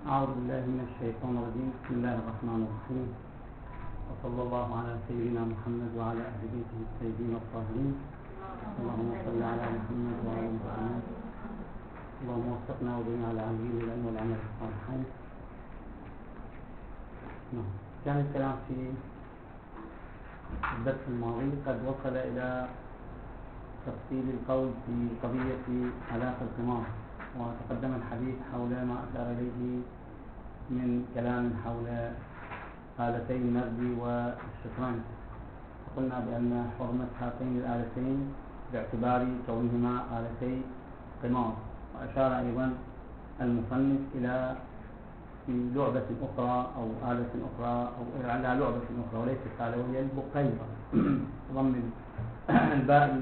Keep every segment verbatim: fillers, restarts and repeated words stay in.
أعوذ بالله من الشيطان الرجيم. بسم الله الرحمن الرحيم، وصلى الله على سيدنا محمد وعلى أهل بيته الطيبين الطاهرين. اللهم صل على محمد وعلى آل محمد. اللهم وفقنا وجميع العاملين بالعلم والعمل الصالحين. كان الكلام في الدرس الماضي قد وصل إلى تفصيل القول في قضية علاقة القمار، وتقدم الحديث حول ما أشار إليه من كلام حول آلتي النرد والشطرنج. قلنا بأن حرمة هاتين الآلتين باعتبار كونهما آلتي قمار، وأشار أيضا المصنف إلى لعبة أخرى أو آلة أخرى أو على لعبة أخرى وليست آلة، وهي البقيرة ضم الباء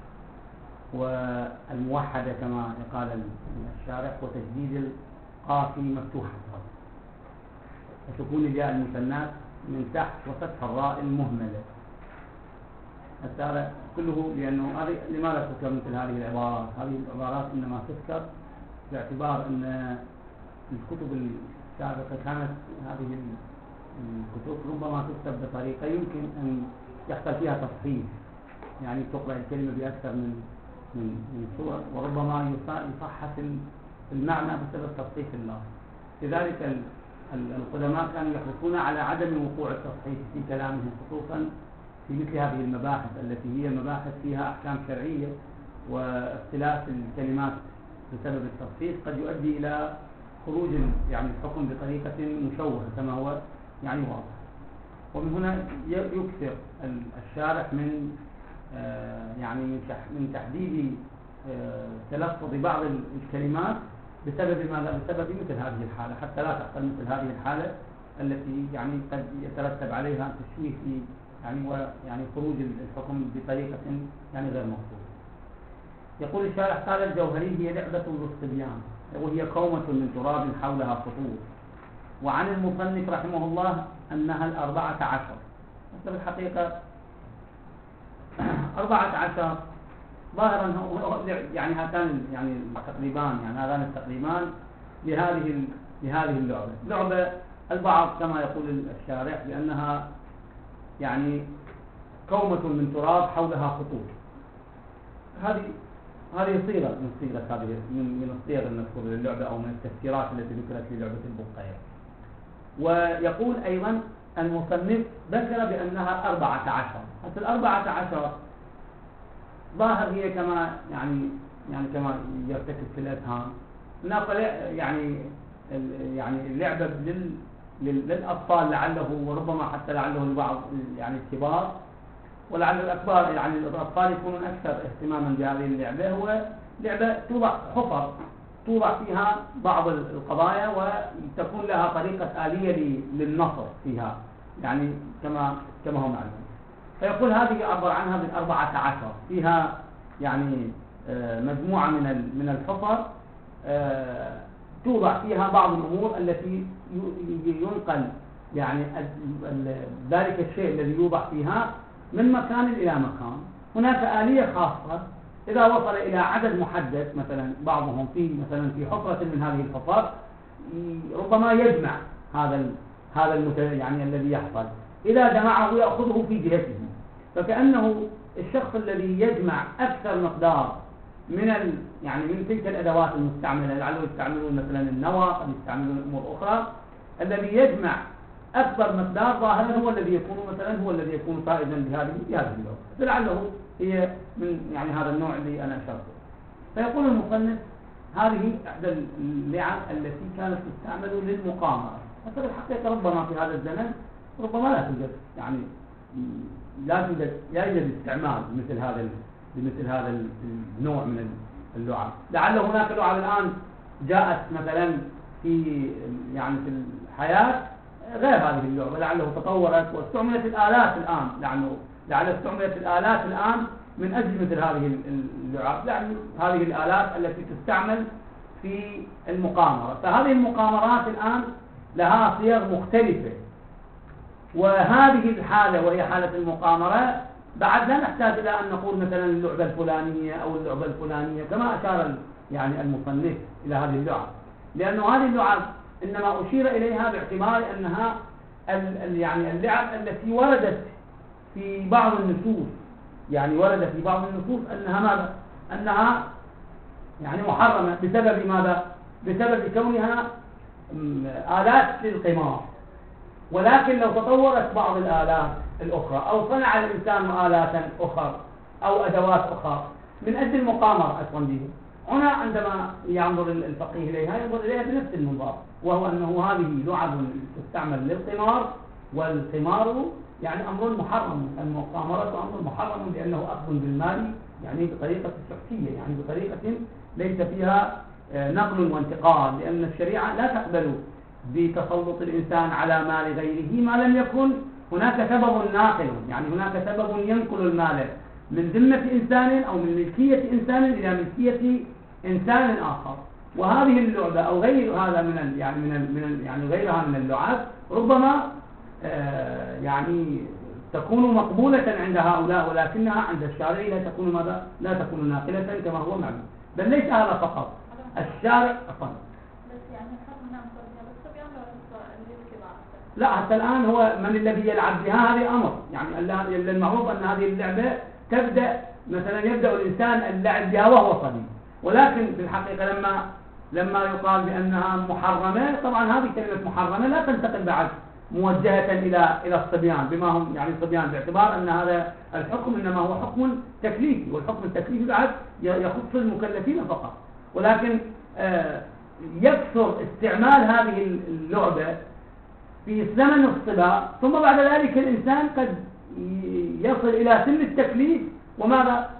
والموحدة كما قال الشارح، وتجديد القاف مفتوحة وتكون الياء المثنات من تحت وفتح الراء المهملة. هذا كله لأنه لماذا تذكر مثل هذه العبارات؟ هذه العبارات إنما تذكر باعتبار أن الكتب السابقة كانت هذه الكتب ربما تكتب بطريقة يمكن أن يحصل فيها تصحيح، يعني تقرأ الكلمة بأكثر من من من صورة، وربما يصحح المعنى بسبب تصحيح اللفظ. لذلك القدماء كانوا يحرصون على عدم وقوع التصحيح في كلامهم، خصوصا في مثل هذه المباحث التي هي مباحث فيها أحكام شرعية، واختلاف الكلمات بسبب التصحيح قد يؤدي إلى خروج يعني الحكم بطريقة مشوهة كما هو يعني واضح. ومن هنا يكثر الشارح من آه يعني من تحديد آه تلفظ بعض الكلمات بسبب ماذا؟ بسبب مثل هذه الحالة، حتى لا تحصل مثل هذه الحالة التي يعني قد يترتب عليها تشويه في يعني ويعني خروج الحكم بطريقة يعني غير مقصودة. يقول الشارح: قال الجوهري: هي لعبة للصبيان، وهي كومة من تراب حولها خطوط. وعن المصنف رحمه الله أنها الأربعة عشر. بس بالحقيقة أربعة عشر ظاهرا يعني هاتان يعني التقريبان يعني هذان التقريبان لهذه لهذه اللعبة. لعبة البعض كما يقول الشارح بأنها يعني كومة من تراب حولها خطوط. هذه هذه صيغة من صيغة هذه من من الصيغ المذكورة للعبة أو من التفسيرات التي ذكرت للعبة البقية. ويقول أيضا المصنف ذكر بأنها أربعة عشر. حتى الأربعة عشر ظاهر هي كما يعني يعني كما يرتكب في الأذهان نقل يعني يعني اللعبة لل للأطفال لعله، وربما حتى لعله البعض يعني الكبار، ولعل الأكبار يعني الأطفال يكونون أكثر اهتماما بهذه اللعبة. هو لعبة توضع حفر توضع فيها بعض القضايا وتكون لها طريقة آلية للنصر فيها، يعني كما كما هو معلوم. فيقول هذه يعبر عنها بالأربعة عشر، فيها يعني مجموعة من من الحفر توضع فيها بعض الأمور التي ينقل يعني ذلك الشيء الذي يوضع فيها من مكان إلى مكان. هناك آلية خاصة إذا وصل إلى عدد محدد، مثلا بعضهم في مثلا في حفرة من هذه الحفر ربما يجمع هذا هذا المت يعني الذي يحصل، إذا جمعه يأخذه في جهته. فكأنه الشخص الذي يجمع أكثر مقدار من ال يعني من تلك الأدوات المستعملة، لعله يستعملون مثلا النوى، قد يستعملون أمور أخرى، الذي يجمع أكبر مقدار ظاهرا هو الذي يكون مثلا هو الذي يكون فائزا بهذه بهذه اللعبة، فلعله هي من يعني هذا النوع اللي أنا أشرته. فيقول المصنف: هذه إحدى اللعب التي كانت تستعمل للمقامرة. حتى الحقيقة ربما في هذا الزمن ربما لا توجد يعني لا توجد لا يوجد استعمال مثل هذا بمثل هذا النوع من اللعب. لعل هناك لعب الآن جاءت مثلا في يعني في الحياة غير هذه اللعبة، لعله تطورت واستعملت الآلات الآن، لعله لعل استعملت الآلات الآن من أجل مثل هذه اللعب، يعني هذه الآلات التي تستعمل في المقامرة. فهذه المقامرات الآن لها صيغ مختلفة، وهذه الحالة وهي حالة المقامرة بعد لا نحتاج إلى أن نقول مثلا اللعبة الفلانية أو اللعبة الفلانية كما أشار يعني المصنف إلى هذه اللعب، لأنه هذه اللعب إنما أشير إليها باعتبار أنها يعني اللعب التي وردت في بعض النصوص، يعني ورد في بعض النصوص أنها ماذا؟ أنها يعني محرمة بسبب ماذا؟ بسبب كونها آلات للقمار. ولكن لو تطورت بعض الآلات الأخرى أو صنع الإنسان آلاتا أخرى أو أدوات أخرى من أجل المقامرة أصلا به، هنا عندما ينظر الفقيه إليها ينظر إليها بنفس المنظار، وهو أنه هذه لعب تستعمل للقمار، والقمار يعني أمر محرم، المقامرة أمر محرم لأنه أخذ بالمال يعني بطريقة سحتية، يعني بطريقة ليس فيها نقل وانتقال، لأن الشريعة لا تقبل بتسلط الإنسان على مال غيره ما لم يكن هناك سبب ناقل، يعني هناك سبب ينقل المال من ذمة إنسان أو من ملكية إنسان إلى ملكية إنسان آخر. وهذه اللعبة أو غير هذا من ال يعني من ال من ال يعني غيرها من اللعب ربما آه يعني تكون مقبولة عند هؤلاء، ولكنها عند الشارع لا تكون ماذا؟ لا تكون ناقلة كما هو معلوم. بل ليس هذا فقط، الشارع أصلا لا حتى الآن هو من الذي يلعب بها هذه أمر، يعني المعروف أن هذه اللعبة تبدأ مثلا يبدأ الإنسان اللعب بها وهو صغير، ولكن في الحقيقة لما لما يقال بأنها محرمة، طبعا هذه كلمة محرمة لا تنتقل بعد موجهة إلى إلى الصبيان بما هم يعني الصبيان، باعتبار أن هذا الحكم إنما هو حكم تكليفي، والحكم التكليفي بعد يخص المكلفين فقط. ولكن آه يكثر استعمال هذه اللعبة في زمن الصبا، ثم بعد ذلك الإنسان قد يصل إلى سن التكليف وماذا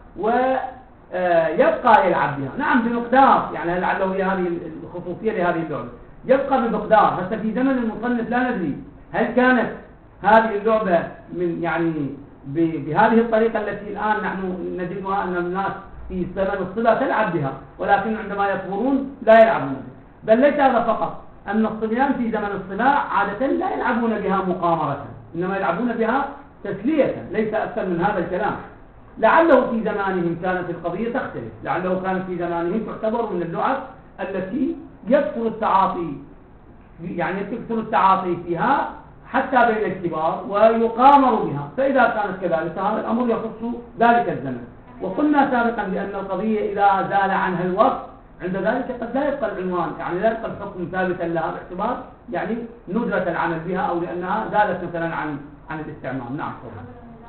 ويبقى يلعب بها، نعم بمقدار، يعني لعله هي هذه الخصوصية لهذه اللعبة، يبقى بمقدار. هسه في زمن المصنف لا ندري هل كانت هذه اللعبة من يعني بهذه الطريقة التي الآن نحن نجدها أن الناس في زمن الصبا تلعب بها، ولكن عندما يكبرون لا يلعبون بها. بل ليس هذا فقط، أن الصبيان في زمن الصبا عادة لا يلعبون بها مقامرة، إنما يلعبون بها تسلية، ليس أكثر من هذا الكلام. لعله في زمانهم كانت القضية تختلف، لعله كانت في زمانهم تعتبر من اللعب التي يكثر التعاطي يعني يكثر التعاطي فيها حتى بين الكبار ويقامر بها، فإذا كانت كذلك هذا الأمر يخص ذلك الزمن. وقلنا سابقا بأن القضية إذا زال عنها الوقت عند ذلك قد لا يبقى العنوان، يعني لا يبقى الحكم ثابتا لها باعتبار يعني ندرة العمل بها أو لأنها زالت مثلا عن عن الاستعمال. نعم طبعا.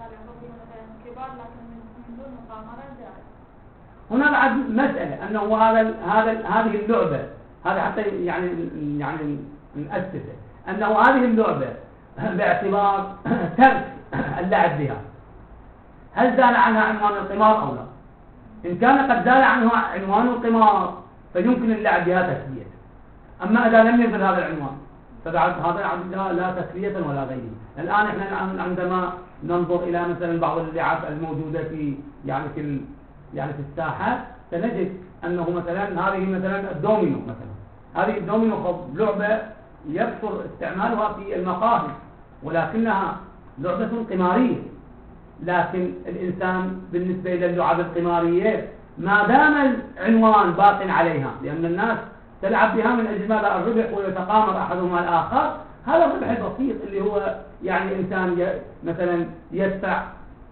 هنا بعد مسألة أنه هذا هذا هذه اللعبة، هذا حتى يعني يعني نأسسه أنه هذه اللعبة باعتبار ترك اللعب بها هل زال عنها عنوان القمار أو لا؟ إن كان قد زال عنها عنوان القمار فيمكن اللعب بها تسلية، أما إذا لم يزل هذا العنوان فبعد هذا لا تسلية ولا غيره. الآن إحنا عندما ننظر إلى مثلا بعض اللعب الموجودة في يعني في يعني في الساحات سنجد أنه مثلا هذه مثلا الدومينو، مثلا هذه الدومينو لعبة يكثر استعمالها في المقاهي، ولكنها لعبة قمارية. لكن الإنسان بالنسبة إلى اللعب القمارية ما دام العنوان باق عليها، لأن الناس تلعب بها من أجل ماذا؟ الربح، ويتقامر أحدهما الآخر. هذا الربح البسيط اللي هو يعني إنسان مثلا يدفع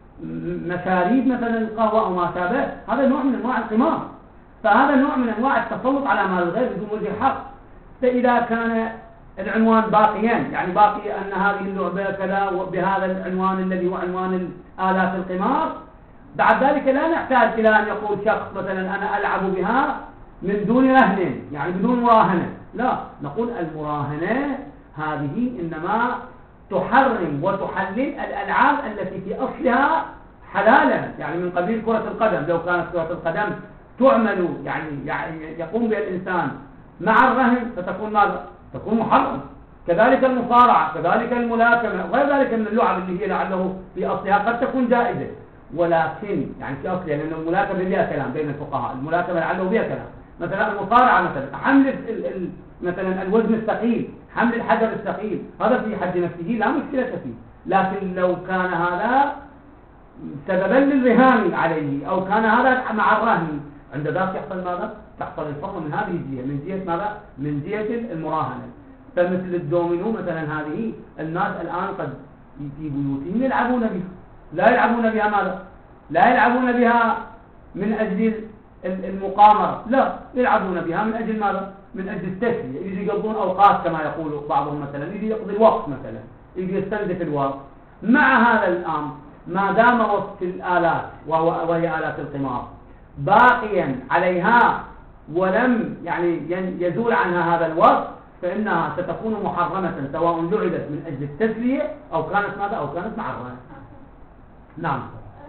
مشاريب مثلا القهوة أو ما شابه، هذا نوع من أنواع القمار، فهذا نوع من أنواع التسلط على مال الغير بدون وجه حق. فإذا كان العنوان باقيا، يعني باقي أن هذه اللعبة كذا بهذا العنوان الذي هو عنوان آلات القمار، بعد ذلك لا نحتاج إلى أن يقول شخص مثلا أنا ألعب بها من دون رهن، يعني بدون مراهنة، لا، نقول المراهنة هذه إنما تحرم وتحلل الألعاب التي في أصلها حلالا، يعني من قبيل كرة القدم. لو كانت كرة القدم تعمل يعني, يعني يقوم بها الإنسان مع الرهن فتكون ماذا؟ تكون محرم. كذلك المصارعة، كذلك الملاكمة، غير ذلك من اللعب اللي هي لعله في أصلها قد تكون جائزة، ولكن يعني في أصلها، لأن الملاكمة بها كلام بين الفقهاء، الملاكمة لعله بها كلام. مثلا المصارعة مثلا حمل ال ال مثلا الوزن الثقيل، حمل الحجر الثقيل، هذا في حد نفسه لا مشكلة فيه. لكن لو كان هذا سببا للرهان عليه أو كان هذا مع الرهن، عند ذلك يحصل ماذا؟ تحصل الحكم من هذه الجهة، من جهة ماذا؟ من جهة المراهنة. فمثل الدومينو مثلا، هذه الناس الآن قد في بيوتهم يلعبون بها، لا يلعبون بها ماذا؟ لا يلعبون بها من أجل المقامرة، لا، يلعبون بها من أجل ماذا؟ من أجل التسلية، يجي يقضون أوقات كما يقول بعضهم، مثلا يجي يقضي الوقت، مثلا يجي يستنزف الوقت. مع هذا الأمر ما دام وصف الآلات وهي آلات القمار باقيا عليها ولم يعني يزول عنها هذا الوصف، فإنها ستكون محرمة سواء لعبت من أجل التسلية أو كانت ماذا؟ أو كانت محرمة. نعم.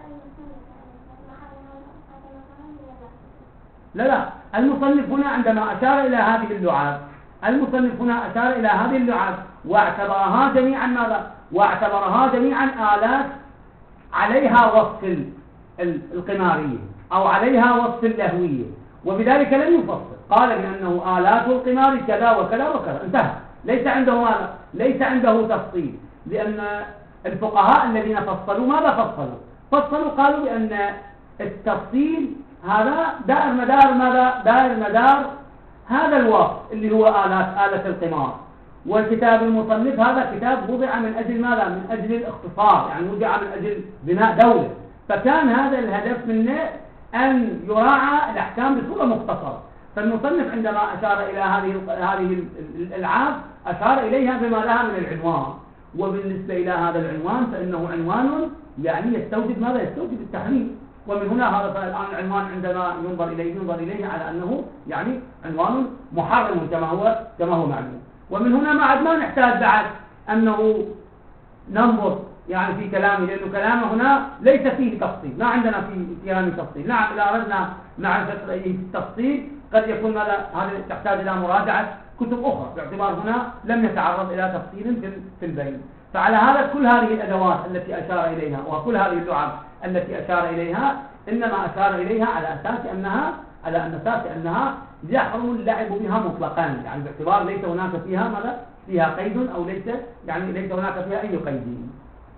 لا لا، المصنف هنا عندما أشار إلى هذه اللعاب، المصنف هنا أشار إلى هذه اللعاب واعتبرها جميعا ماذا؟ واعتبرها جميعا آلات عليها وصف القمارية أو عليها وصف اللهوية، وبذلك لم يفصل، قال بأنه آلات القمار كذا وكذا وكذا، انتهى. ليس عنده ماذا؟ ليس عنده تفصيل، لأن الفقهاء الذين فصلوا ماذا فصلوا؟ فصلوا قالوا بأن التفصيل هذا دائر مدار ماذا؟ دائر مدار هذا الوصف اللي هو آلات آلة القمار. والكتاب المصنف هذا كتاب وضع من أجل ماذا؟ من أجل الاختصار، يعني وضع من أجل بناء دولة، فكان هذا الهدف منه أن يراعى الأحكام بصورة مختصرة. فالمصنف عندما أشار إلى هذه هذه الألعاب أشار إليها بما لها من العنوان، وبالنسبة إلى هذا العنوان فإنه عنوان يعني يستوجب ماذا؟ يستوجب التحريم. ومن هنا هذا الآن العنوان عندما ينظر إليه ينظر إليه على أنه يعني عنوان محرم كما هو كما هو معلوم. ومن هنا ما عاد ما نحتاج بعد أنه ننظر يعني في كلامه، لأنه كلامه هنا ليس فيه تفصيل، ما عندنا في كلامه تفصيل. نعم إذا أردنا معرفة رأيه في التفصيل قد يكون هذا هذا تحتاج إلى مراجعة كتب أخرى، باعتبار هنا لم يتعرض إلى تفصيل في البين. فعلى هذا كل هذه الأدوات التي أشار إليها وكل هذه اللعب التي أشار إليها إنما أشار إليها على أساس أنها على أن أساس أنها يحرم اللعب بها مطلقا، يعني باعتبار ليس هناك فيها ماذا؟ فيها قيد أو ليس يعني ليس هناك فيها أي قيد.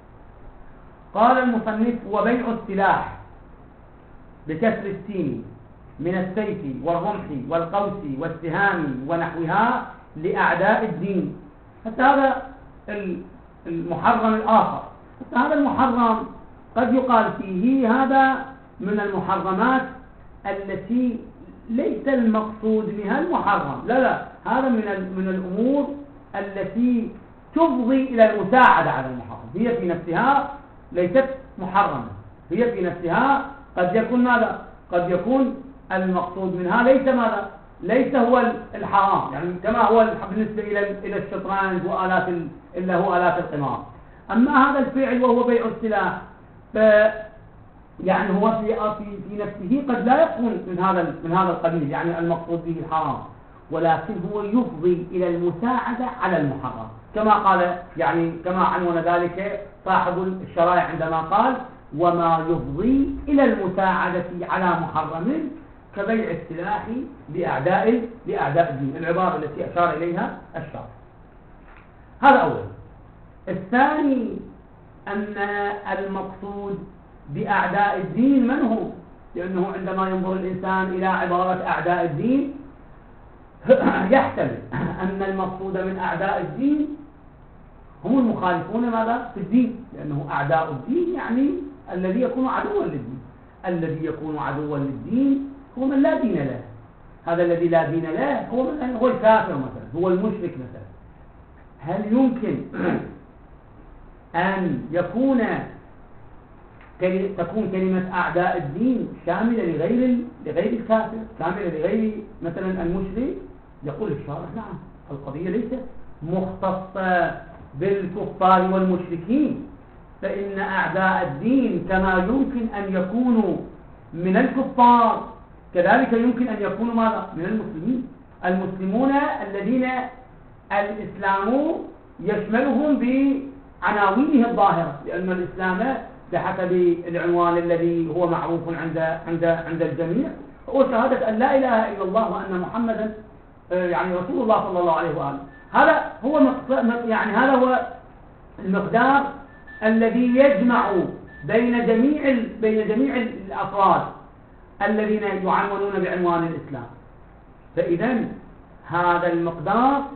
قال المصنف: وبيع السلاح بكسر السين من السيف والرمح والقوس والسهام ونحوها لأعداء الدين. حتى هذا المحرم الآخر، حتى هذا المحرم قد يقال فيه هذا من المحرمات التي ليس المقصود بها المحرم، لا لا، هذا من من الأمور التي تفضي إلى المساعدة على المحرم. هي في نفسها ليست محرمة، هي في نفسها قد يكون ماذا؟ قد يكون المقصود منها ليس ماذا؟ ليس هو الحرام، يعني كما هو بالنسبة إلى إلى الشطرنج وآلات إلا هو آلات القمار. أما هذا الفعل وهو بيع السلاح ف يعني هو في في في نفسه قد لا يكون من هذا من هذا القبيل، يعني المقصود به الحرام، ولكن هو يفضي إلى المساعدة على المحرم، كما قال يعني كما عنون ذلك صاحب الشرائع عندما قال: وما يفضي إلى المساعدة على محرم كبيع السلاح لأعداء لأعداء الدين، العبارة التي أشار إليها الشرع. هذا أول. الثاني أن المقصود بأعداء الدين من هم؟ لأنه عندما ينظر الإنسان إلى عبارة أعداء الدين يحتمل أن المقصود من أعداء الدين هم المخالفون ماذا؟ في الدين، لأنه أعداء الدين يعني الذي يكون عدوا للدين. الذي يكون عدوا للدين هو من لا دين له. هذا الذي لا دين له هو من هو الكافر مثلا، هو المشرك مثلا. هل يمكن أن يكون تكون كلمة أعداء الدين شاملة لغير لغير الكافر، شاملة لغير مثلا المشرك؟ يقول الشارع: نعم، القضية ليست مختصة بالكفار والمشركين، فإن أعداء الدين كما يمكن أن يكونوا من الكفار كذلك يمكن أن يكونوا ماذا؟ من المسلمين. المسلمون الذين الإسلام يشملهم بعناوينه الظاهرة، لأن الإسلام بحسب العنوان الذي هو معروف عند عند عند الجميع هو شهادة أن لا إله إلا الله وأن محمدا يعني رسول الله صلى الله عليه وآله. هذا هو يعني هذا هو المقدار الذي يجمع بين جميع بين جميع الأفراد الذين يعنونون بعنوان الإسلام. فإذا هذا المقدار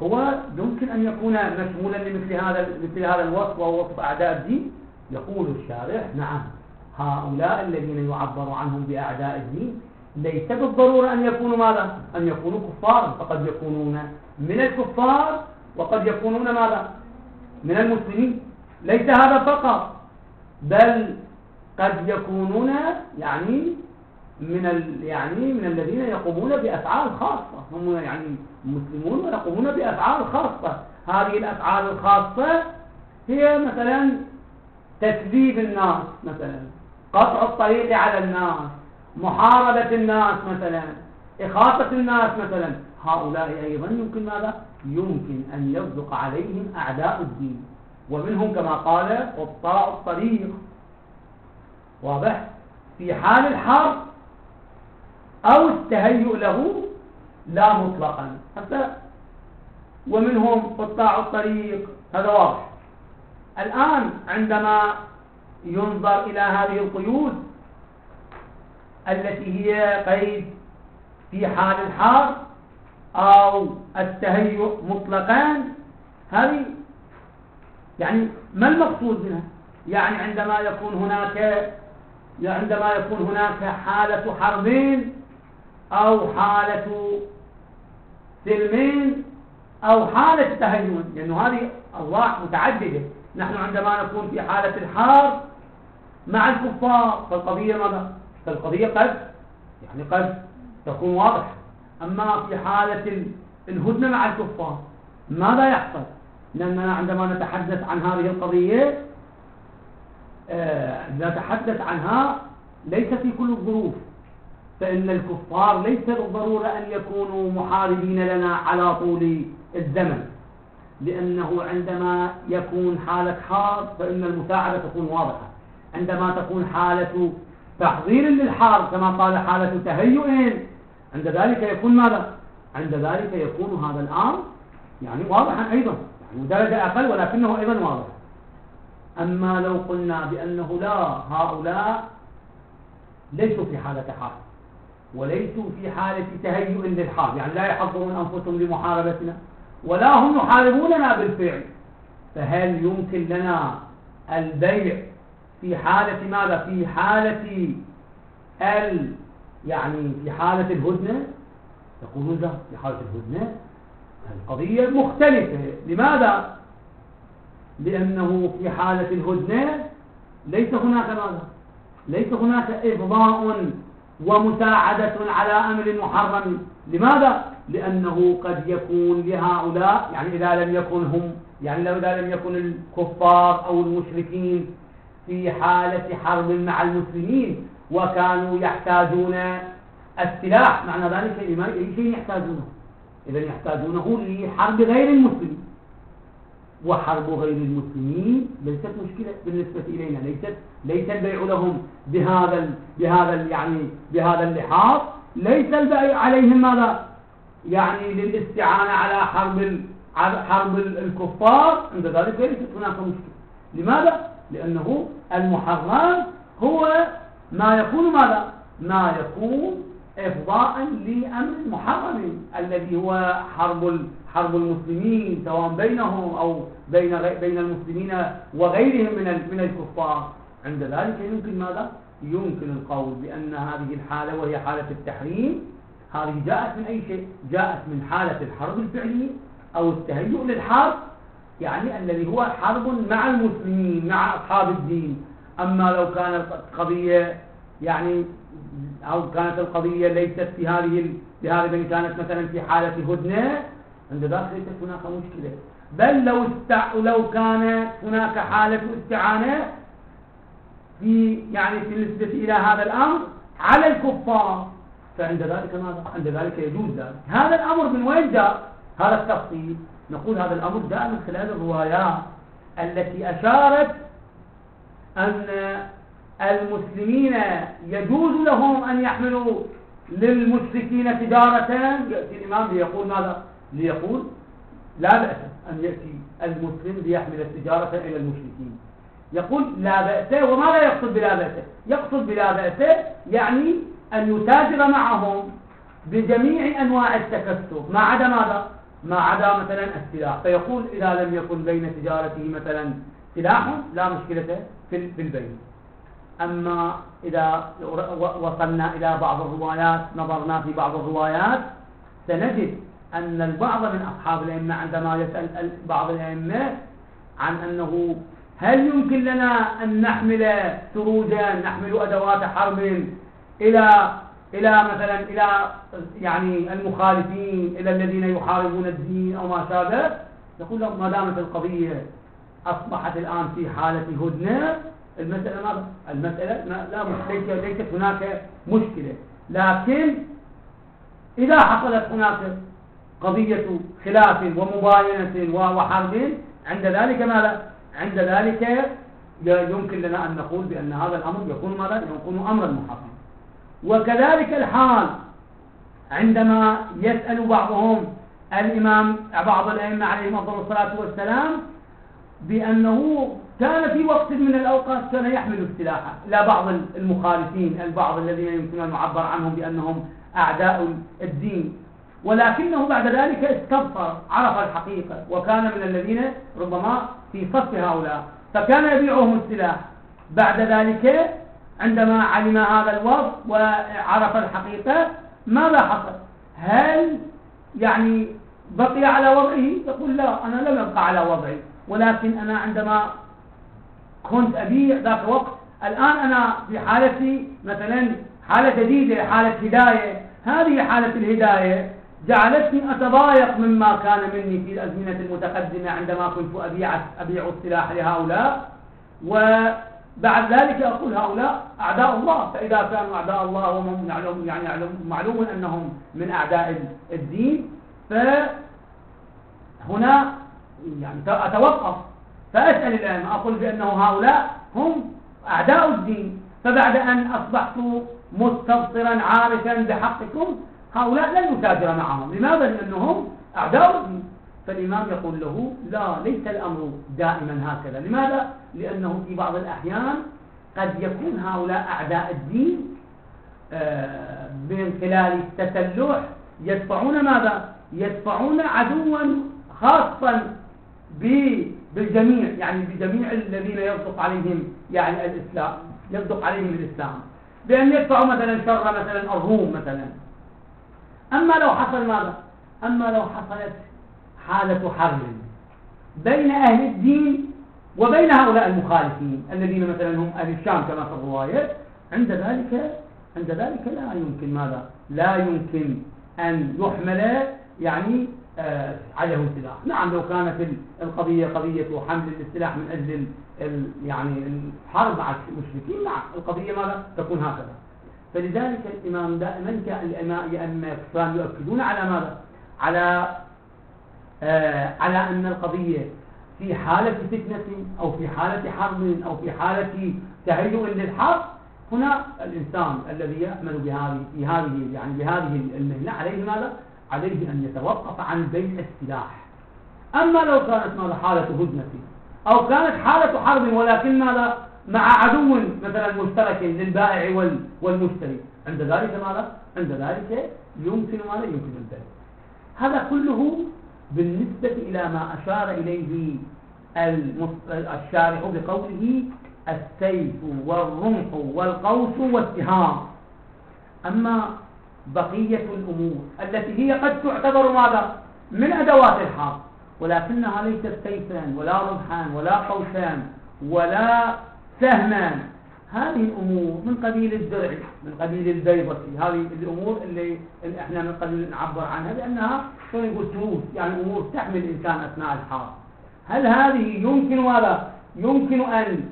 هو يمكن أن يكون مشمولا لمثل هذا مثل هذا الوصف وهو وصف أعداء الدين. يقول الشارح نعم، هؤلاء الذين يعبر عنهم بأعداء الدين ليس بالضرورة أن يكونوا ماذا؟ أن يكونوا كفارا، فقد يكونون من الكفار وقد يكونون ماذا؟ من المسلمين. ليس هذا فقط، بل قد يكونون يعني من ال يعني من الذين يقومون بأفعال خاصة، هم يعني مسلمون ويقومون بأفعال خاصة. هذه الأفعال الخاصة هي مثلا تكذيب الناس، مثلا قطع الطريق على الناس، محاربة الناس، مثلا إخافة الناس مثلا. هؤلاء أيضا يمكن ماذا؟ يمكن أن يصدق عليهم أعداء الدين، ومنهم كما قال قطاع الطريق، واضح، في حال الحرب أو التهيؤ له لا مطلقا حتى، ومنهم قطاع الطريق، هذا واضح. الآن عندما ينظر إلى هذه القيود التي هي قيد في حال الحرب أو التهيؤ مطلقا، هذه يعني ما المقصود منها؟ يعني عندما يكون هناك عندما يكون هناك حالة حربين أو حالة سلمين أو حالة تهيؤ، لأنه هذه أرواح متعددة. نحن عندما نكون في حالة الحرب مع الكفار فالقضية ماذا؟ فالقضية قد يعني قد تكون واضحة. أما في حالة الهدنة مع الكفار ماذا يحصل؟ لأننا عندما نتحدث عن هذه القضية آه نتحدث عنها ليس في كل الظروف، فإن الكفار ليس بالضرورة أن يكونوا محاربين لنا على طول الزمن، لأنه عندما يكون حالة حرب فإن المساعدة تكون واضحة. عندما تكون حالة تحضير للحرب كما قال حالة تهيؤ، عند ذلك يكون ماذا؟ عند ذلك يكون هذا الأمر يعني واضحا أيضا، يعني درجة أقل ولكنه أيضا واضح. أما لو قلنا بأنه لا، هؤلاء ليسوا في حالة حرب وليسوا في حالة تهيؤ للحرب، يعني لا يحضرون أنفسهم لمحاربتنا ولا هم يحاربوننا بالفعل، فهل يمكن لنا البيع في حالة ماذا؟ في حالة ال يعني في حالة الهدنة؟ يقولون لا، في حالة الهدنة القضية مختلفة. لماذا؟ لأنه في حالة الهدنة ليس هناك ماذا؟ ليس هناك إفضاء ومساعدة على أمر محرم. لماذا؟ لأنه قد يكون لهؤلاء يعني إذا لم يكن هم يعني لو إذا لم يكن الكفار أو المشركين في حالة حرب مع المسلمين وكانوا يحتاجون السلاح، معنى ذلك أي شيء يحتاجونه؟ إذا يحتاجونه لحرب غير المسلمين، وحرب غير المسلمين ليست مشكلة بالنسبة إلينا، ليست ليس البيع لهم بهذا بهذا يعني بهذا اللحاظ، ليس البيع عليهم ماذا؟ يعني للاستعانة على حرب حرب الكفار، عند ذلك ليست هناك مشكلة. لماذا؟ لأنه المحرم هو ما يكون ماذا؟ ما يكون إفضاء لأمر محرم الذي هو حرب حرب المسلمين، سواء بينهم أو بين بين المسلمين وغيرهم من من الكفار. عند ذلك يمكن ماذا؟ يمكن القول بأن هذه الحالة وهي حالة التحريم هذه جاءت من أي شيء؟ جاءت من حالة الحرب الفعلية أو التهيؤ للحرب، يعني الذي هو حرب مع المسلمين مع أصحاب الدين. أما لو كانت القضية يعني أو كانت القضية ليست في هذه بهذه كانت مثلا في حالة هدنة، عند ذلك ليست هناك مشكلة. بل لو استع... لو كانت هناك حالة استعانة في يعني بالنسبة إلى هذا الأمر على الكفار، فعند ذلك ماذا؟ عند ذلك يجوز ذلك. هذا الأمر من وين جاء؟ هذا التفصيل نقول هذا الأمر جاء من خلال الروايات التي أشارت أن المسلمين يجوز لهم أن يحملوا للمشركين تجارة. يأتي الإمام ليقول ماذا؟ ليقول لا بأس أن يأتي المسلم ليحمل التجارة إلى المشركين، يقول لا بأس. وماذا يقصد بلا بأس؟ يقصد بلا بأس يعني أن يتاجر معهم بجميع أنواع التكسب ما عدا ماذا؟ ما عدا مثلا السلاح، فيقول إذا لم يكن بين تجارته مثلا سلاح لا مشكلة في البيع. أما إذا وصلنا إلى بعض الروايات، نظرنا في بعض الروايات، سنجد أن البعض من أصحاب الأئمة عندما يسأل بعض الأئمة عن أنه هل يمكن لنا أن نحمل سروجا، نحمل أدوات حرب إلى إلى مثلا إلى يعني المخالفين، إلى الذين يحاربون الدين أو ما شابه، يقول لهم ما دامت القضية أصبحت الآن في حالة هدنة، المسألة ما المسألة ما لا ليست ليست هناك مشكلة. لكن إذا حصلت هناك قضية خلاف ومباينة وحرب، عند ذلك ماذا؟ عند ذلك يمكن لنا أن نقول بأن هذا الأمر يكون ماذا؟ يكون أمرا محرما. وكذلك الحال عندما يسأل بعضهم الإمام بعض الأئمة عليهم أفضل الصلاة والسلام بأنه كان في وقت من الأوقات كان يحمل السلاح إلى بعض المخالفين، البعض الذين يمكن أن نعبر عنهم بأنهم أعداء الدين، ولكنه بعد ذلك استبصر، عرف الحقيقة، وكان من الذين ربما في صف هؤلاء، فكان يبيعهم السلاح. بعد ذلك عندما علم هذا الوضع وعرف الحقيقة ماذا حصل؟ هل يعني بقي على وضعه؟ يقول لا، أنا لم أبقى على وضعي، ولكن أنا عندما كنت أبيع ذاك وقت، الآن أنا في حالتي مثلا حالة جديدة، حالة هداية. هذه حالة الهداية جعلتني أتضايق مما كان مني في الأزمنة المتقدمة عندما كنت أبيع أبيع السلاح لهؤلاء، وبعد ذلك أقول هؤلاء أعداء الله، فإذا كانوا أعداء الله وهم يعلم يعني يعلم معلوم أنهم من أعداء الدين، فهنا يعني أتوقف فأسأل الآن، أقول بأنه هؤلاء هم أعداء الدين، فبعد أن أصبحت مستبصرا عارفا بحقكم هؤلاء لن يتاجر معهم. لماذا؟ لأنهم أعداء الدين. فالإمام يقول له لا، ليس الأمر دائما هكذا. لماذا؟ لأنه في بعض الأحيان قد يكون هؤلاء أعداء الدين من خلال التسلح يدفعون ماذا؟ يدفعون عدوا خاصا بالجميع، يعني بجميع الذين يصدق عليهم يعني الإسلام، يصدق عليهم الإسلام، بأن يدفعوا مثلا شر مثلا الروم مثلا. أما لو حصل ماذا؟ أما لو حصلت حالة حرب بين أهل الدين وبين هؤلاء المخالفين الذين مثلا هم أهل الشام كما في الرواية، عند ذلك عند ذلك لا يمكن ماذا؟ لا يمكن أن يحمل يعني آه عليه سلاح. نعم لو كانت القضية قضية حمل السلاح من أجل يعني الحرب مع المشركين، نعم القضية ماذا؟ تكون هكذا. فلذلك الإمام دائما الأئمة كانوا يؤكدون على ماذا؟ على آه على أن القضية في حالة فتنة أو في حالة حرب أو في حالة تهيؤ للحرب، هنا الإنسان الذي يعمل بهذه في هذه يعني بهذه المهنة عليه ماذا؟ عليه أن يتوقف عن بيع السلاح. أما لو كانت ماذا؟ حالة هدنة أو كانت حالة حرب ولكن ماذا؟ مع عدو مثلا مشترك للبائع والمشتري، عند ذلك ماذا؟ عند ذلك يمكن ماذا؟ يمكن البيع. هذا كله بالنسبة إلى ما أشار إليه الشارح بقوله السيف والرمح والقوس والسهام. أما بقية الأمور التي هي قد تعتبر ماذا؟ من أدوات الحرب، ولكنها ليست سيفا ولا رمحا ولا قوسا ولا سهما، هذه الأمور من قبيل الدرع، من قبيل البيضة، هذه الأمور اللي, اللي احنا من قبيل نعبر عنها بأنها شو نقول تروس، يعني أمور تحمل الإنسان أثناء الحرب. هل هذه يمكن ماذا؟ يمكن أن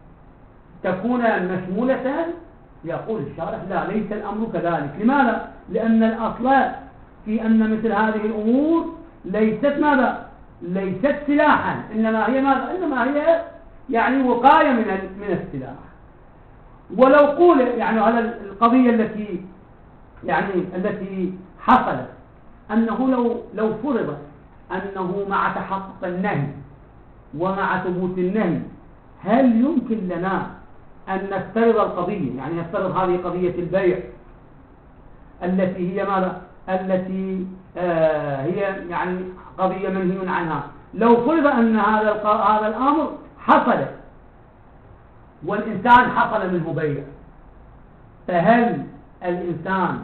تكون مشمولة؟ يقول الشارح لا، ليس الأمر كذلك. لماذا؟ لأن الأصل في أن مثل هذه الأمور ليست ماذا؟ ليست سلاحا، إنما هي ماذا؟ إنما هي يعني وقاية من من السلاح. ولو قول يعني على القضية التي يعني التي حصلت أنه لو لو فرض أنه مع تحقق النهي ومع ثبوت النهي، هل يمكن لنا أن نفترض القضية، يعني نفترض هذه قضية البيع التي هي ماذا؟ التي آه هي يعني قضية منهي عنها، لو فرض أن هذا هذا الأمر حصل والإنسان حصل منه بيع، فهل الإنسان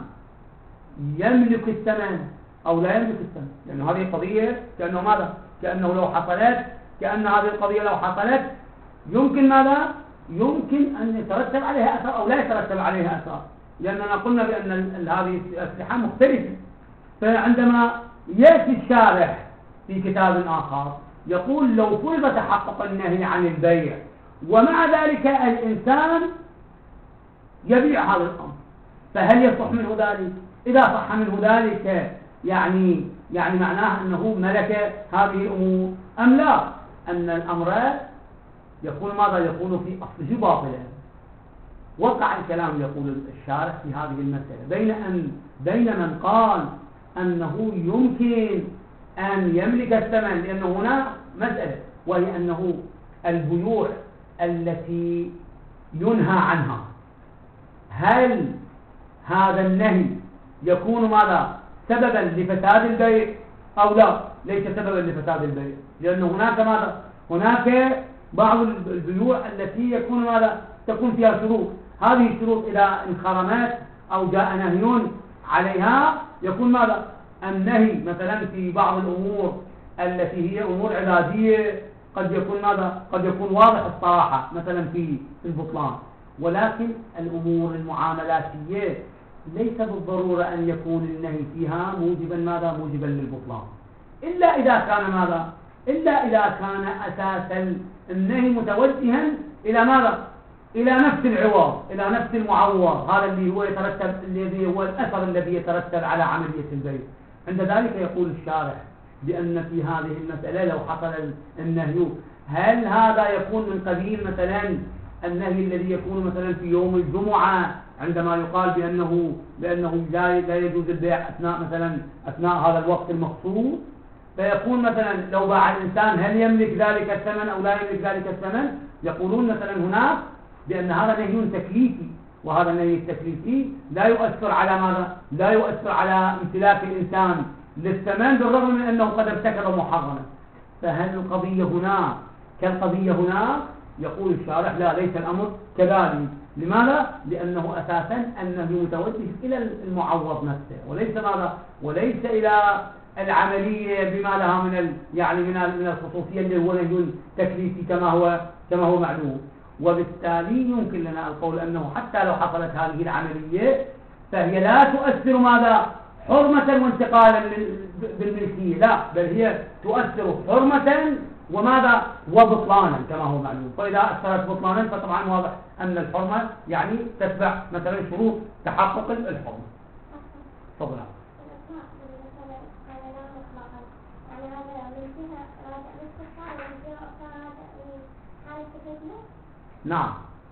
يملك الثمن أو لا يملك الثمن؟ لأن هذه قضية كأنه ماذا؟ كأنه لو حصلت كأن هذه القضية لو حصلت يمكن ماذا؟ يمكن أن يترتب عليها أثر أو لا يترتب عليها أثر، لأننا قلنا بأن هذه الأسلحة مختلفة. فعندما يأتي الشارح في كتاب آخر يقول لو فرض تحقق النهي عن البيع ومع ذلك الإنسان يبيع هذا الأمر، فهل يصح منه ذلك؟ إذا صح منه ذلك يعني يعني معناه أنه ملك هذه الأمور أم لا؟ أن الأمر يكون ماذا؟ يكون في أصله باطلا. وقع الكلام يقول الشارح في هذه المسألة بين أن بين من قال أنه يمكن أن يملك الثمن، لأن هنا مسألة وهي أنه البيوع التي ينهى عنها هل هذا النهي يكون ماذا؟ سببا لفساد البيع أو لا؟ ليس سببا لفساد البيع، لأن هناك ماذا؟ هناك بعض البيوع التي يكون ماذا؟ تكون فيها شروط، هذه الشروط إذا انخرمت أو جاء نهي عليها يكون ماذا؟ النهي مثلا في بعض الأمور التي هي أمور عبادية قد يكون ماذا؟ قد يكون واضح الصراحة مثلا في البطلان، ولكن الأمور المعاملاتية ليس بالضرورة أن يكون النهي فيها موجبا ماذا؟ موجبا للبطلان، إلا إذا كان ماذا؟ إلا إذا كان أساس النهي متوجها إلى ماذا؟ إلى نفس العوض، إلى نفس المعوض، هذا اللي هو يترتب الذي هو الأثر الذي يترتب على عملية البيع. عند ذلك يقول الشارح بأن في هذه المسألة لو حصل النهي هل هذا يكون من قبيل مثلا النهي الذي يكون مثلا في يوم الجمعة عندما يقال بأنه بأنه لا يجوز البيع أثناء مثلا أثناء هذا الوقت المخصوص، فيكون مثلا لو باع الإنسان هل يملك ذلك الثمن أو لا يملك ذلك الثمن؟ يقولون مثلا هناك بأن هذا نهي تكليفي، وهذا النهي التكليفي لا يؤثر على ماذا؟ لا يؤثر على امتلاك الإنسان للثمن بالرغم من أنه قد ارتكب محرما. فهل القضية هنا كالقضية هنا؟ يقول الشارح لا، ليس الأمر كذلك. لماذا؟ لأنه أساسا أنه متوجه إلى المعوض نفسه وليس ماذا؟ وليس إلى العملية بما لها من ال... يعني من من الخصوصية اللي هو نهي تكليفي كما هو كما هو معلوم. وبالتالي يمكن لنا القول أنه حتى لو حصلت هذه العملية فهي لا تؤثر ماذا؟ حرمة وانتقالا بالملكية، لا، بل هي تؤثر حرمة وماذا؟ وبطلانا كما هو معلوم. فإذا أثرت بطلانا فطبعا واضح أن الحرمة يعني تتبع مثلا شروط تحقق الحرمة. تفضل. نعم.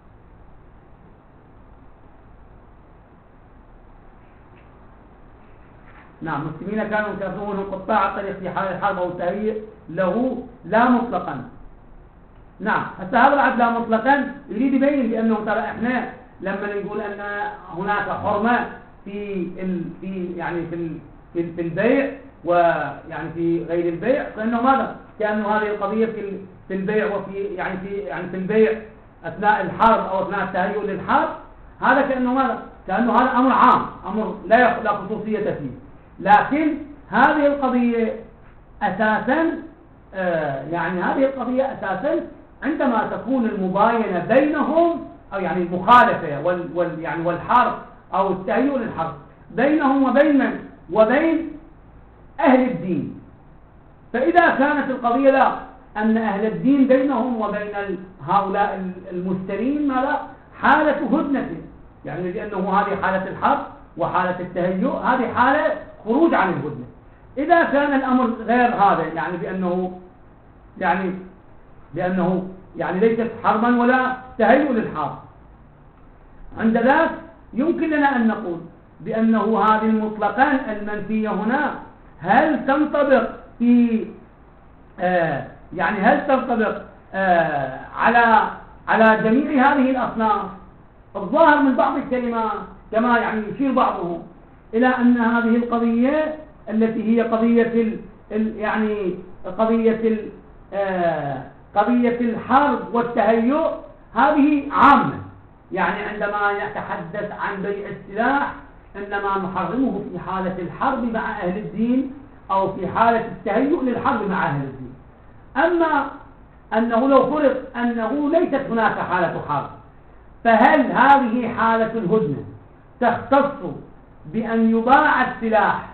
نعم، المسلمين كانوا يكافئون قطاع الطريق في حال الحرب او التهيئ له لا مطلقا. نعم، هسه هذا بعد لا مطلقا يريد يبين بانه ترى احنا لما نقول ان هناك حرمه في ال في يعني في ال في, في البيع ويعني في غير البيع، فانه ماذا؟ كانه هذه القضيه في في البيع وفي يعني في يعني في البيع اثناء الحرب او اثناء التهيؤ للحرب، هذا كانه ماذا؟ كانه هذا امر عام، امر لا لا خصوصيه فيه. لكن هذه القضيه اساسا آه يعني هذه القضيه اساسا عندما تكون المباينه بينهم او يعني المخالفه وال, وال يعني والحرب او التهيؤ للحرب بينهم وبين من؟ وبين اهل الدين. فاذا كانت القضيه لا، أن أهل الدين بينهم وبين هؤلاء المشترين ماذا؟ حالة هدنة، يعني لأنه هذه حالة الحرب وحالة التهيؤ، هذه حالة خروج عن الهدنة. إذا كان الأمر غير هذا، يعني بأنه يعني بأنه يعني ليست حربا ولا تهيؤ للحرب، عند ذلك يمكن لنا أن نقول بأنه هذه المطلقان المنفية هنا هل تنطبق في آه يعني هل تنطبق آه على على جميع هذه الأصناف؟ الظاهر من بعض الكلمات كما يعني يشير بعضهم إلى أن هذه القضية التي هي قضية ال يعني قضية ال آه قضية الحرب والتهيؤ هذه عامة، يعني عندما يتحدث عن بيع السلاح إنما نحرمه في حالة الحرب مع أهل الدين أو في حالة التهيؤ للحرب مع أهل الدين. أما أنه لو فرض أنه ليست هناك حالة حرب، فهل هذه حالة الهدنة تختص بأن يباع السلاح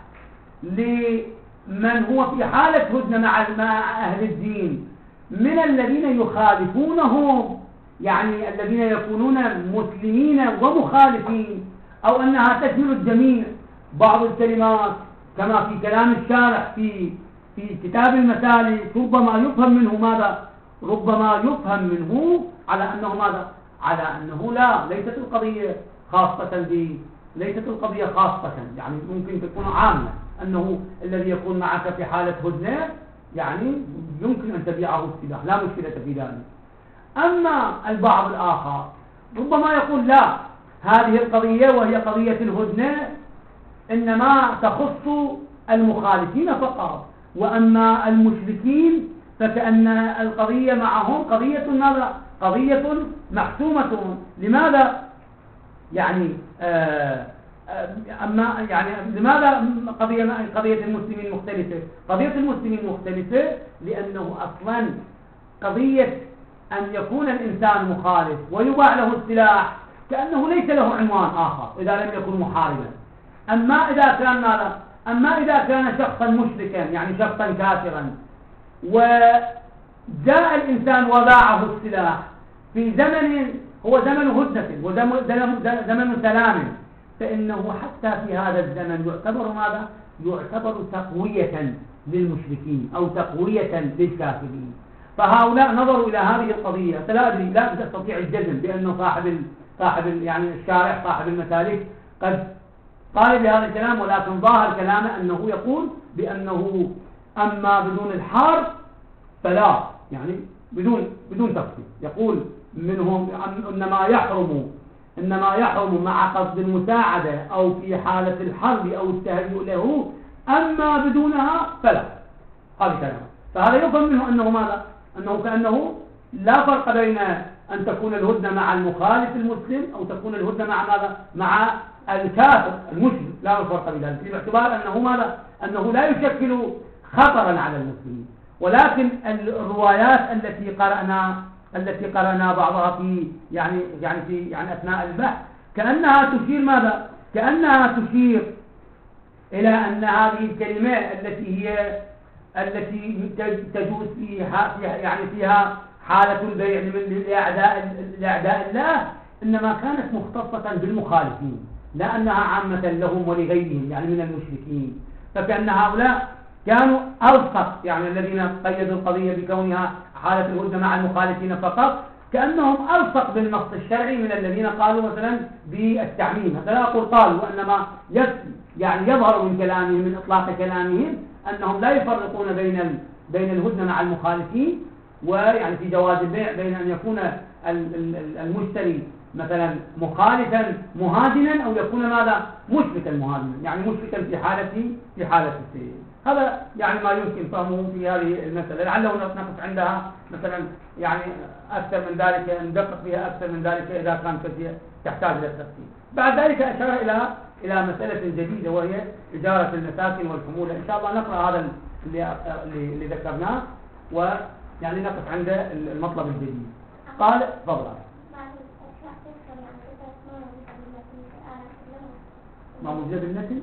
لمن هو في حالة هدنة مع أهل الدين من الذين يخالفونهم، يعني الذين يكونون مسلمين ومخالفين، أو أنها تشمل الجميع؟ بعض الكلمات كما في كلام الشارح في في كتاب المسالك ربما يفهم منه ماذا؟ ربما يفهم منه على أنه ماذا؟ على أنه لا، ليست القضية خاصة ب ليست القضية خاصة، يعني ممكن تكون عامة، أنه الذي يكون معك في حالة هدنة يعني يمكن أن تبيعه السلاح، لا مشكلة في ذلك. أما البعض الآخر ربما يقول لا، هذه القضية وهي قضية الهدنة إنما تخص المخالفين فقط، وأما المشركين فكأن القضية معهم قضية ماذا؟ قضية محسومة. لماذا؟ يعني آه أما يعني لماذا قضية قضية المسلمين مختلفة؟ قضية المسلمين مختلفة لأنه أصلا قضية أن يكون الإنسان مخالف ويباع له السلاح كأنه ليس له عنوان آخر إذا لم يكن محاربا. أما إذا كان ماذا؟ أما إذا كان شخصا مشركا يعني شخصا كافرا وجاء الإنسان وباعه السلاح في زمن هو زمن هدنة وزمن سلام، فإنه حتى في هذا الزمن يعتبر ماذا؟ يعتبر تقوية للمشركين أو تقوية للكافرين. فهؤلاء نظروا إلى هذه القضية، فلا أدري لا أستطيع الجزم بأنه صاحب ال... صاحب ال... يعني الشارح صاحب المسالك قد قال بهذا الكلام، ولكن ظاهر كلامه أنه يقول بأنه أما بدون الحرب فلا، يعني بدون بدون تفصيل، يقول منهم إنما يحرم إنما يحرم مع قصد المساعدة أو في حالة الحرب أو التهيؤ له، أما بدونها فلا. هذا كلام، فهذا يفهم منه أنه ماذا؟ أنه كأنه لا فرق بين أن تكون الهدنة مع المخالف المسلم أو تكون الهدنة مع ماذا؟ مع الكافر المسلم، لا فرق بذلك، باعتبار أنه ماذا؟ أنه لا يشكل خطرا على المسلمين. ولكن الروايات التي قرأنا التي قرأنا بعضها في يعني يعني في يعني أثناء البحث كأنها تشير ماذا؟ كأنها تشير إلى أن هذه الكلمة التي هي التي تجوز فيها يعني فيها حالة البيع لأعداء لأعداء الله إنما كانت مختصة بالمخالفين، لا أنها عامة لهم ولغيرهم يعني من المشركين. فكأن هؤلاء كانوا ألصق، يعني الذين قيدوا القضية بكونها حالة الهدنة مع المخالفين فقط، كأنهم ألصق بالنص الشرعي من الذين قالوا مثلا بالتعميم. مثلا أقول قالوا وإنما يعني يظهر من كلامهم من إطلاق كلامهم أنهم لا يفرقون بين بين الهدنة مع المخالفين ويعني في جواز البيع بين أن يكون المشتري مثلا مخالفا مهادنا أو يكون ماذا؟ مشركا مهادنا، يعني مشركا في حالة في حالة السير. هذا يعني ما يمكن فهمه في هذه المسألة، لعله نقف عندها مثلا يعني أكثر من ذلك، ندقق فيها أكثر من ذلك إذا كانت تحتاج إلى التفصيل. بعد ذلك أشار إلى إلى مسألة جديدة وهي إجارة المساكن والحمولة. إن شاء الله نقرأ هذا اللي اللي ذكرناه ويعني نقف عند المطلب الجديد. قال تفضل. ما موجود بالمتن؟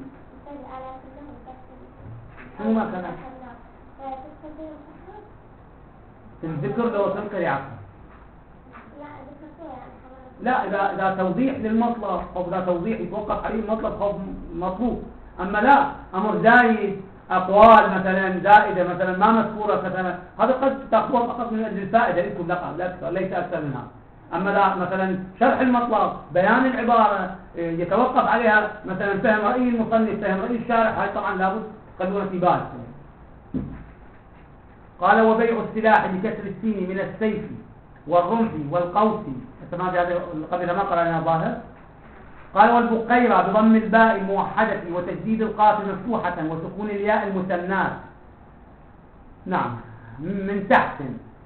شنو ما كان؟ الذكر لو تنكر يعقل. لا إذا إذا توضيح للمطلب أو إذا توضيح يتوقف عليه المطلب هو مطلوب. أما لا أمر زايد أقوال مثلا زائدة مثلا ما مذكورة مثلا هذا قد تأخذها فقط من أجل الفائدة لكم لقب لا أكثر ليس أكثر منها. أما لا مثلا شرح المطلب بيان العبارة يتوقف عليها مثلا فهم رأي المصنف فهم رأي الشارح، هاي طبعا لابد خلونا في بال. قال وبيع السلاح بكسر السين من السيف والرمح والقوس، هذا قبل ما قرأنا ظاهر. قال والبقيرة بضم الباء الموحدة وتجديد القاف مفتوحة وسكون الياء المثنات، نعم من تحت،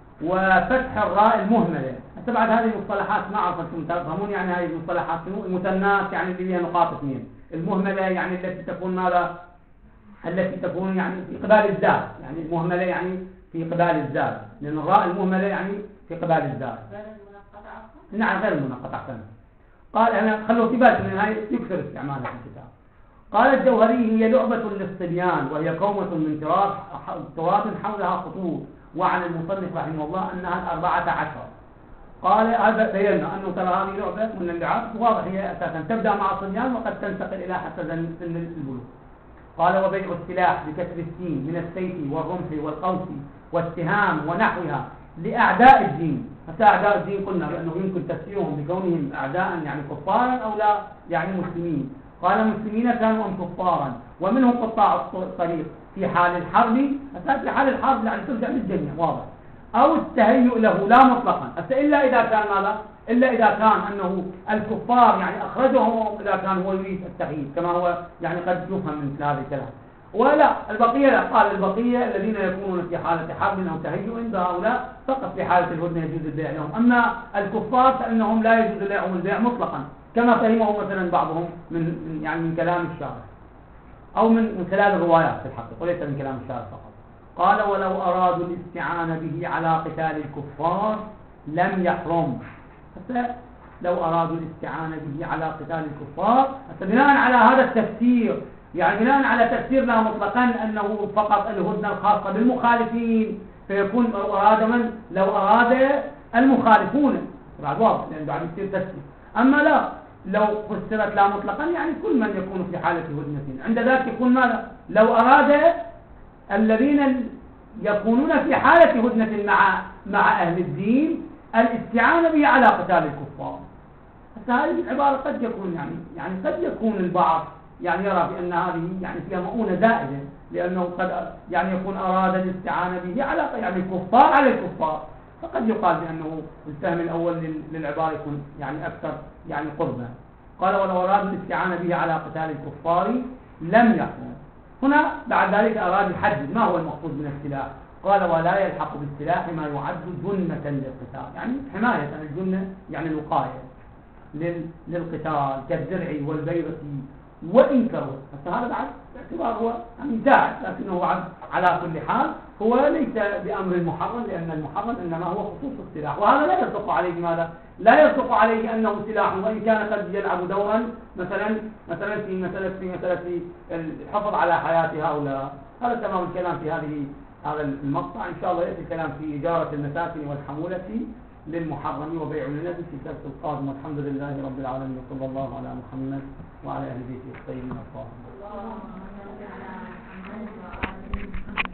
وفتح الراء المهملة. هسه بعد هذه المصطلحات ما اعرف انتم تفهمون يعني هذه المصطلحات شنو. المثنات يعني اللي فيها نقاط اثنين، المهملة يعني التي تكون ماذا؟ التي تكون يعني في قبال الزاد، يعني المهملة يعني في قبال الزاد، لأن الراء المهملة يعني في قبال الزاد. غير المنقطعة؟ نعم غير المنقطعة. قال أنا خلوا في بالكم من هاي يكثر استعمالها في الكتاب. قال الجوهري هي لعبة للصبيان وهي كومة من تراب تراب حولها خطوط، وعن المصنف رحمه الله أنها الأربعة عشر. قال هذا بينا أنه ترى هذه لعبة من اللعب واضح هي أساسا تبدأ مع الصبيان وقد تنتقل إلى حتى سن البلوغ. قال وبيع السلاح بكسر السين من السيف والرمح والقوس والسهام ونحوها لأعداء الدين. حتى أعداء الدين قلنا بأنه يمكن تفسيرهم بكونهم أعداء يعني كفارا أو لا يعني مسلمين. قال مسلمين كانوا أم كفارا، ومنهم قطاع الطريق في حال الحرب. أساس في حال الحرب يعني ترجع للجميع واضح، أو التهيؤ له لا مطلقا إلا إذا كان ماذا؟ إلا إذا كان أنه الكفار يعني أخرجهم إذا كان هو يريد التغيير كما هو يعني قد يفهم من هذا الكلام. ولا البقية لا، قال البقية الذين يكونون في حالة حرب أو تهيؤ هؤلاء فقط في حالة الهدنة يجوز البيع لهم، أما الكفار فإنهم لا يجوز لهم البيع مطلقا كما فهمه مثلا بعضهم من يعني من كلام الشارع أو من من خلال الروايات في الحقيقة وليس من كلام الشارع فقط. قال ولو أرادوا الاستعانة به على قتال الكفار لم يحرم. حتى لو أرادوا الاستعانة به على قتال الكفار حتى بناء على هذا التفسير، يعني بناء على تفسيرنا مطلقا أنه فقط الهدنة الخاصة بالمخالفين، فيكون لو أراد من لو أراد المخالفون بعد واضح لأن بعد يصير تفسير. أما لا لو فسرت لا مطلقا يعني كل من يكون في حالة هدنة، عند ذلك يكون ماذا؟ لو أراد الذين يكونون في حالة هدنة مع مع أهل الدين الاستعانة به على قتال الكفار. حتى هذه العبارة قد يكون يعني يعني قد يكون البعض يعني يرى بأن هذه يعني فيها مؤونة زائدة، لأنه قد يعني يكون أراد الاستعانة به على يعني الكفار على الكفار، فقد يقال بأنه الفهم الأول للعبارة يكون يعني أكثر يعني قربا. قال ولو أراد الاستعانة به على قتال الكفار لم يحرم. هنا بعد ذلك أراد يحدد ما هو المقصود من السلاح. قال ولا يلحق بالسلاح ما يعد جنة للقتال، يعني حماية الجنة يعني الوقاية للقتال كالدرع والبيضة وإن كره. هذا بعد باعتبار هو يعني زائد، لكنه على كل حال هو ليس بأمر محرم، لأن المحرم إنما هو خصوص السلاح، وهذا لا يصدق عليه ماذا؟ لا يصدق عليه أنه سلاح وإن كان قد يلعب دورا مثلا مثلا في مثلا في مثلا في الحفاظ على حياة هؤلاء. هذا تمام الكلام في هذه هذا المقطع. إن شاء الله يأتي الكلام في إجارة المساكن والحمولة للمحرم وبيع النبي في الدرس القادم. والحمد لله رب العالمين وصلى الله على محمد وعلى أهل بيته الطيبين الطاهرين.